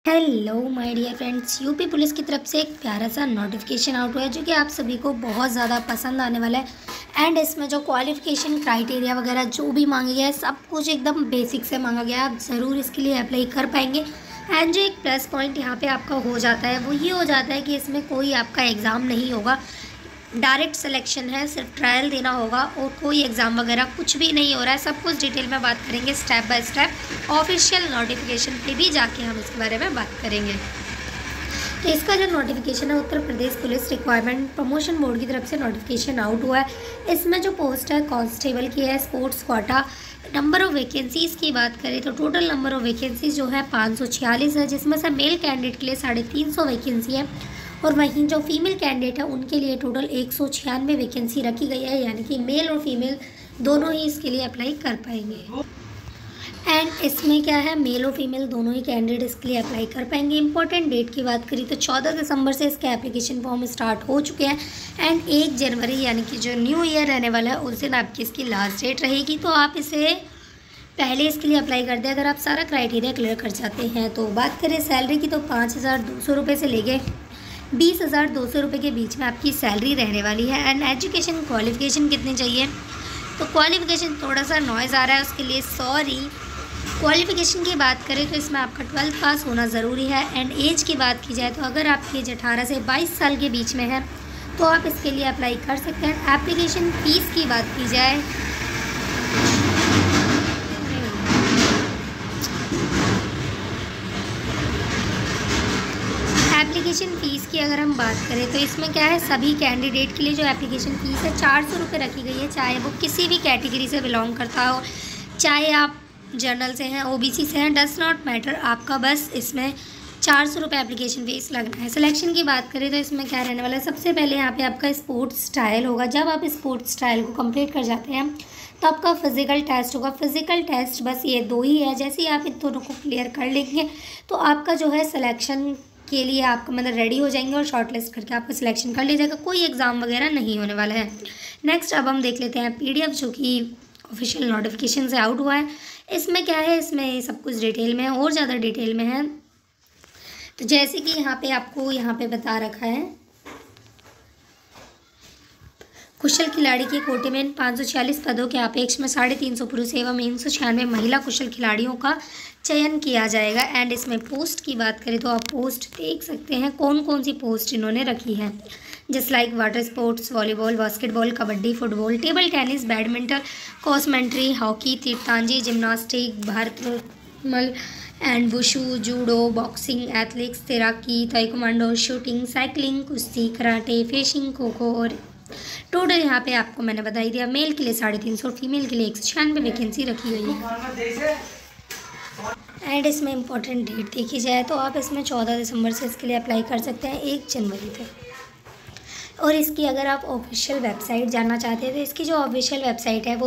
Hello my dear friends, UP police की तरफ से एक प्यारा सा नोटिफिकेशन आउट हुआ है जो कि आप सभी को बहुत ज़्यादा पसंद आने वाला है। एंड इसमें जो क्वालिफ़िकेशन क्राइटेरिया वगैरह जो भी मांगा गया है सब कुछ एकदम बेसिक से मांगा गया है। आप ज़रूर इसके लिए अप्लाई कर पाएंगे। एंड जो एक प्लस पॉइंट यहाँ पे आपका हो जाता है वो ये हो जाता है कि इसमें कोई आपका एग्ज़ाम नहीं होगा, डायरेक्ट सिलेक्शन है, सिर्फ ट्रायल देना होगा और कोई एग्ज़ाम वगैरह कुछ भी नहीं हो रहा है। सब कुछ डिटेल में बात करेंगे step by step. Official notification पे भी जाके हम इसके बारे में बात करेंगे। तो इसका जो नोटिफिकेशन है Uttar Pradesh police requirement promotion board की तरफ से नोटिफिकेशन आउट हुआ है। इसमें जो पोस्ट है कांस्टेबल की है, sports quota. Number of vacancies की बात करें तो टोटल नंबर ऑफ़ वैकेंसीज जो है 546 है, जिसमें से मेल कैंडिडेट के लिए 350 वैकेंसी है और वहीं जो फीमेल कैंडिडेट है उनके लिए टोटल 196 वैकेंसी रखी गई है, यानी कि मेल और फीमेल दोनों ही इसके लिए अप्लाई कर पाएंगे। एंड इसमें क्या है, मेल और फीमेल दोनों ही कैंडिडेट इसके लिए अप्लाई कर पाएंगे। इंपॉर्टेंट डेट की बात करें तो 14 दिसंबर से इसके एप्लीकेशन फॉर्म स्टार्ट हो चुके हैं। एंड 1 जनवरी यानी कि जो न्यू ईयर रहने वाला है उस दिन आपकी इसकी लास्ट डेट रहेगी। तो आप इसे पहले इसके लिए अप्लाई कर दें अगर आप सारा क्राइटेरिया क्लियर कर जाते हैं। तो बात करें सैलरी की तो 5,200 रुपये से लेके 20,200 रुपये के बीच में आपकी सैलरी रहने वाली है। एंड एजुकेशन क्वालिफ़िकेशन कितनी चाहिए, तो क्वालिफ़िकेशन थोड़ा सा नॉइज़ आ रहा है उसके लिए सॉरी। क्वालिफ़िकेशन की बात करें तो इसमें आपका 12th पास होना ज़रूरी है। एंड एज की बात की जाए तो अगर आपकी एज 18 से 22 साल के बीच में है तो आप इसके लिए अप्लाई कर सकते हैं। एप्लीकेशन फ़ीस की बात की जाए एप्लीकेशन फ़ीस की अगर हम बात करें तो इसमें क्या है, सभी कैंडिडेट के लिए जो एप्लीकेशन फ़ीस है 400 रुपये रखी गई है, चाहे वो किसी भी कैटेगरी से बिलोंग करता हो, चाहे आप जनरल से हैं, ओबीसी से हैं, डज नॉट मैटर। आपका बस इसमें 400 रुपये एप्लीकेशन फ़ीस लगना है। सिलेक्शन की बात करें तो इसमें क्या रहने वाला है, सबसे पहले यहाँ पे आपका स्पोर्ट्स ट्रायल होगा। जब आप स्पोर्ट्स ट्रायल को कंप्लीट कर जाते हैं तो आपका फिज़िकल टेस्ट होगा। फिज़िकल टेस्ट बस ये 2 ही है, जैसे ही आप इन दोनों को क्लियर कर लेंगे तो आपका जो है सिलेक्शन के लिए आपका मतलब रेडी हो जाएंगे और शॉर्टलिस्ट करके आपका सिलेक्शन कर लिया जाएगा। कोई एग्ज़ाम वगैरह नहीं होने वाला है। नेक्स्ट अब हम देख लेते हैं पीडीएफ जो कि ऑफिशियल नोटिफिकेशन से आउट हुआ है। इसमें क्या है, इसमें सब कुछ डिटेल में है और ज़्यादा डिटेल में है। तो जैसे कि यहाँ पे आपको यहाँ पे बता रखा है, कुशल खिलाड़ी के कोटे में 546 पदों के अपेक्ष में 350 पुरुष एवं 396 महिला कुशल खिलाड़ियों का चयन किया जाएगा। एंड इसमें पोस्ट की बात करें तो आप पोस्ट देख सकते हैं कौन कौन सी पोस्ट इन्होंने रखी है, just like water sports, volleyball, basketball, kabaddi, football, table tennis, badminton, कॉस्मेंट्री, हॉकी, तीरंदाजी, gymnastic, Bharatanatyam and wushu, judo, boxing, athletics, तैराकी, ताइक्वांडो, शूटिंग, साइकिलिंग, कुश्ती, कराटे, फिशिंग, खो खो। और टोटल यहाँ पे आपको मैंने बता ही दिया, मेल के लिए 350 और फीमेल के लिए 196 वैकेंसी रखी हुई है। एंड इसमें इंपॉर्टेंट डेट देखी जाए तो आप इसमें 14 दिसंबर से इसके लिए अप्लाई कर सकते हैं 1 जनवरी तक। और इसकी अगर आप ऑफिशियल वेबसाइट जानना चाहते हैं तो इसकी जो ऑफिशियल वेबसाइट है वो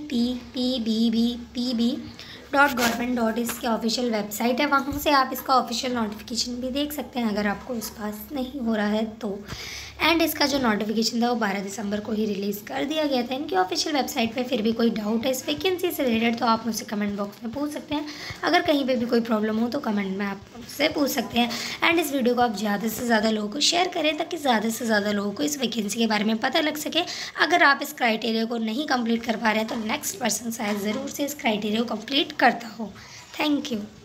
UPPBBPB.government. इसकी ऑफिशियल वेबसाइट है, वहाँ से आप इसका ऑफिशियल नोटिफिकेशन भी देख सकते हैं अगर आपको इस पास नहीं हो रहा है तो। एंड इसका जो नोटिफिकेशन था वो 12 दिसंबर को ही रिलीज़ कर दिया गया था इनकी ऑफिशियल वेबसाइट पे। फिर भी कोई डाउट है इस वैकेंसी से रिलेटेड तो आप मुझसे कमेंट बॉक्स में पूछ सकते हैं। अगर कहीं पे भी कोई प्रॉब्लम हो तो कमेंट में आप मुझसे पूछ सकते हैं। एंड इस वीडियो को आप ज़्यादा से ज़्यादा लोगों को शेयर करें ताकि ज़्यादा से ज़्यादा लोगों को इस वैकेंसी के बारे में पता लग सके। अगर आप इस क्राइटेरिया को नहीं कंप्लीट कर पा रहे हैं तो नेक्स्ट पर्सन शायद ज़रूर से इस क्राइटेरिया को कंप्लीट करता हो। Thank you.